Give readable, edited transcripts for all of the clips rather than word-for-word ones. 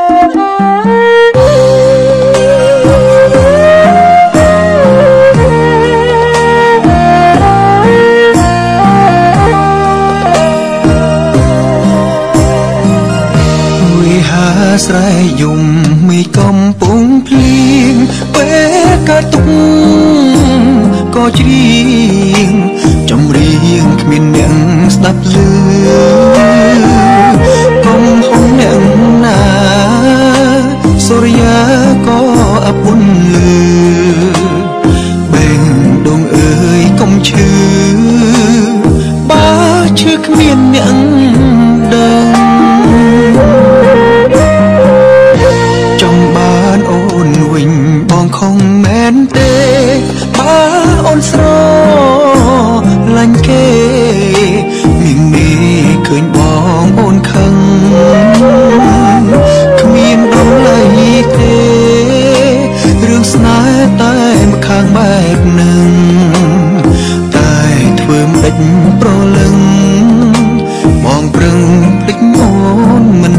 ស្រែយំមីកំពុងភ្លៀងពេលកាទុកក៏ច្រៀងចម្រៀងគ្មានអ្នកស្ដាប់ឮកុំហុំអ្នកណាសូរិយាក៏អពុនលឺបេងដងអើយកុំឈឺបើឈឺគ្មានអ្នកដឹងបងខំមែនទេបើអូនស្រឡាញ់គេមីងនេះឃើញបងអូនខឹងគ្មានដំឡៃទេរឿងស្នេហ៍តែម្ខាងបែបនឹងតែធ្វើមិនដេចប្រលឹងបងប្រឹងភ្លេចអូនមិន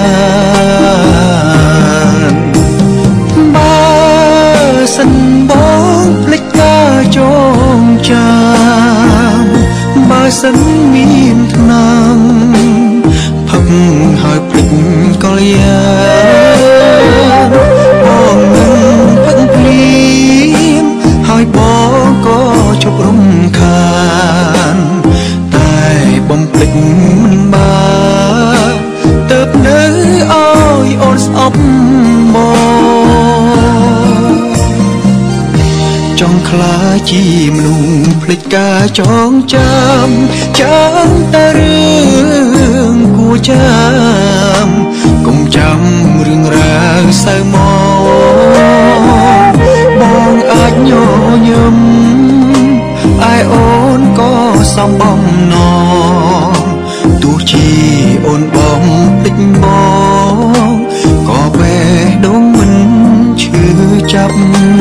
បានសិនបងភ្លេចការចងចាំបើសិនមានថ្នាំផឹកហើយភ្លេចកលយាបងនឹងផឹកភ្លៀមហើយបងក៏ជប់រំខានតែបំភ្លេចមិនបានទៅនៅឲ្យអូនស្អប់បងចង់ខ្លាចជាមនុស្សភ្លេចការចងចាំតែរឿងគួរចាំកុំចាំរឿងរ៉ាវសៅមកបងអាចញញឹមឯអូនក៏សំបំណងទោះជាអូនបងភ្លេចបងក៏បេះដូងមិនឈឺចាប់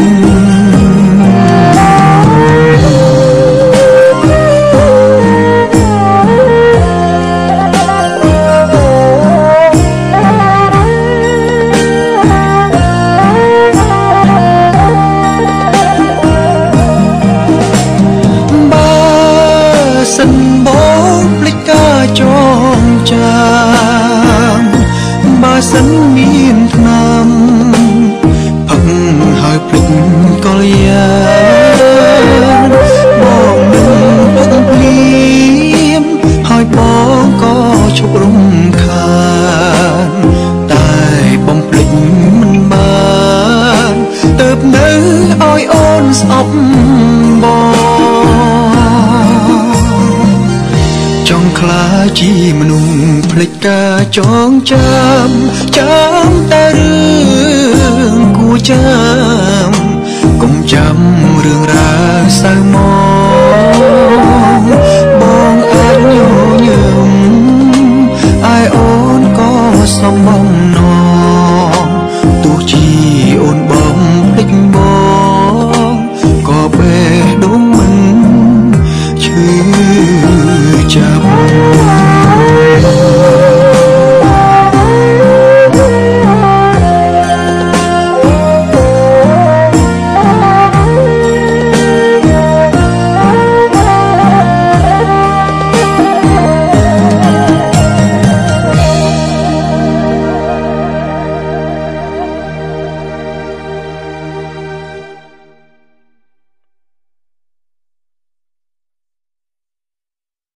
សិនបងភ្លេចការចងចាំបើសិនមានថ្នាំផឹកហើយភ្លេចកលយាបងនឹងផឹកភ្លៀមហើយបងក៏ឈប់រំខានតែបំភ្លេចមិនបានទើបនៅឲ្យអូនស្អប់បងចង់ខ្លាចជាមនុស្សភ្លេចការចងចាំតែរឿងគួរចាំកុំចាំរឿងរ៉ាវសៅមកបងអាចញញឹមឯអូនក៏សំ